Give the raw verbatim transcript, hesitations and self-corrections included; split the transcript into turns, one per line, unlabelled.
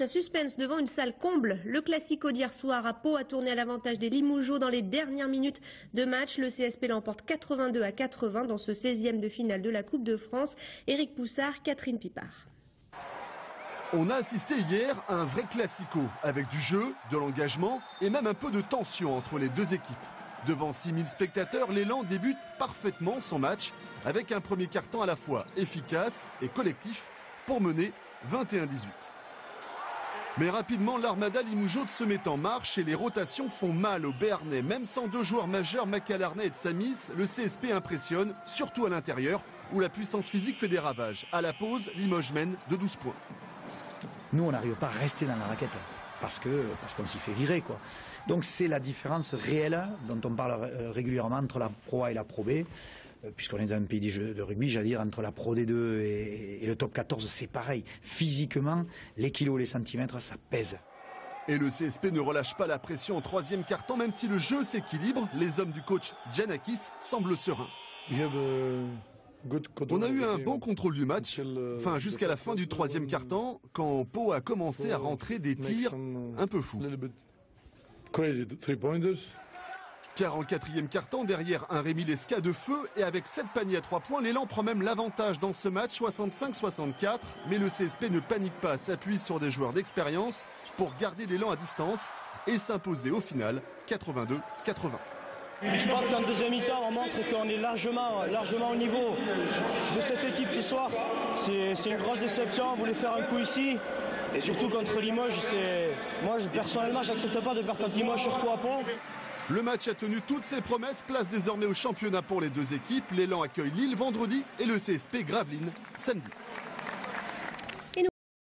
match à suspense devant une salle comble. Le classico d'hier soir à Pau a tourné à l'avantage des Limougeaux dans les dernières minutes de match. Le C S P l'emporte quatre-vingt-deux à quatre-vingts dans ce seizième de finale de la Coupe de France. Éric Poussard, Catherine Pipard.
On a assisté hier à un vrai classico, avec du jeu, de l'engagement et même un peu de tension entre les deux équipes. Devant six mille spectateurs, l'élan débute parfaitement son match, avec un premier quart-temps à la fois efficace et collectif pour mener vingt et un à dix-huit. Mais rapidement, l'armada Limougeaude se met en marche et les rotations font mal aux Béarnais. Même sans deux joueurs majeurs, Macalarnet et Tsamis, le C S P impressionne, surtout à l'intérieur, où la puissance physique fait des ravages. À la pause, Limoges mène de douze points.
Nous, on n'arrive pas à rester dans la raquette parce que parce qu'on s'y fait virer, quoi. Donc c'est la différence réelle dont on parle régulièrement entre la Pro A et la Pro B, puisqu'on est dans un pays de rugby, j'allais dire, entre la Pro D deux et, et le top quatorze, c'est pareil. Physiquement, les kilos, les centimètres, ça pèse.
Et le C S P ne relâche pas la pression en troisième quart-temps, même si le jeu s'équilibre. Les hommes du coach Giannakis semblent sereins. On a eu un bon contrôle du match, enfin jusqu'à la fin du troisième quart-temps, quand Pau a commencé à rentrer des tirs un peu fous. quarante-quatrième quart-temps, derrière un Rémi Lesca de feu, et avec sept paniers à trois points, l'élan prend même l'avantage dans ce match, soixante-cinq à soixante-quatre. Mais le C S P ne panique pas, s'appuie sur des joueurs d'expérience pour garder l'élan à distance et s'imposer au final quatre-vingt-deux à quatre-vingts.
Je pense qu'en deuxième mi-temps, on montre qu'on est largement, largement au niveau de cette équipe ce soir. C'est une grosse déception, on voulait faire un coup ici. Et surtout contre Limoges, moi je, personnellement, j'accepte pas de perdre contre Limoges, surtout à Pau.
Le match a tenu toutes ses promesses, place désormais au championnat pour les deux équipes. L'élan accueille Lille vendredi et le C S P Gravelines samedi.